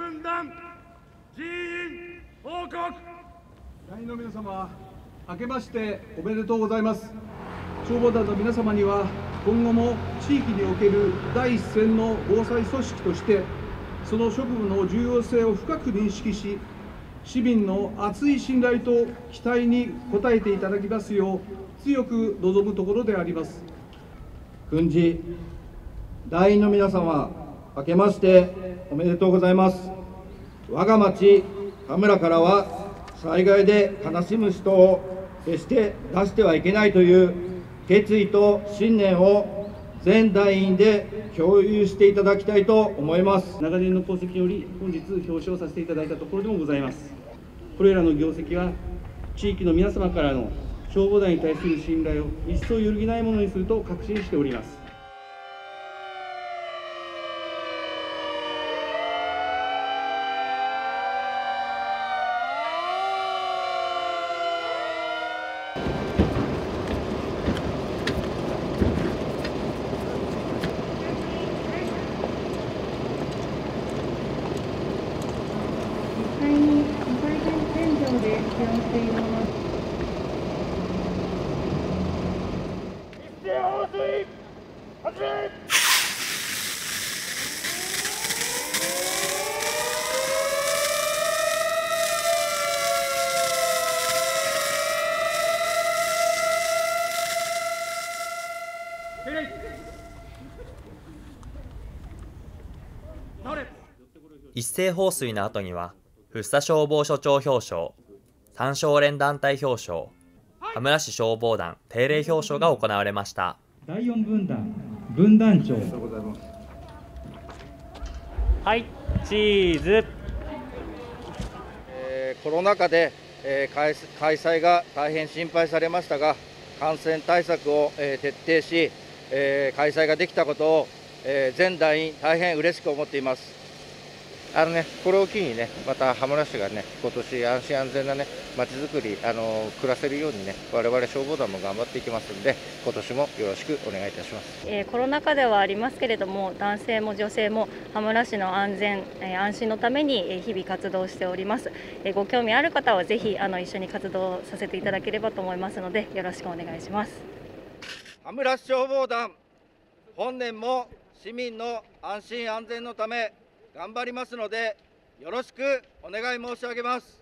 分団人員報告。 団員の皆様、明けましておめでとうございます。消防団の皆様には、今後も地域における第一線の防災組織として、その職務の重要性を深く認識し、市民の厚い信頼と期待に応えていただきますよう、強く望むところであります。 訓示、団員の皆様、明けましておめでとうございます。我が町田村からは、災害で悲しむ人を決して出してはいけないという決意と信念を全団員で共有していただきたいと思います。 長年の功績により、本日表彰させていただいたところでもございます。これらの業績は、地域の皆様からの消防団に対する信頼を一層揺るぎないものにすると確信しております。 実際に火災現場で使用しています。 一斉放水始め。 一斉放水の後には、福生消防署長表彰、三少連団体表彰、羽村市消防団定例表彰が行われました。 第4分団分団長。 はい、チーズ。 コロナ禍で、開催が大変心配されましたが、感染対策を、徹底し、開催ができたことを、全団員大変嬉しく思っています。これを機にね、また羽村市がね、今年安心安全なね、まちづくり、暮らせるようにね、我々消防団も頑張っていきますので、今年もよろしくお願いいたします。 コロナ禍ではありますけれども、男性も女性も羽村市の安全、安心のために日々活動しております。ご興味ある方はぜひ一緒に活動させていただければと思いますので、よろしくお願いします。 羽村市消防団、本年も市民の安心安全のため頑張りますので、よろしくお願い申し上げます。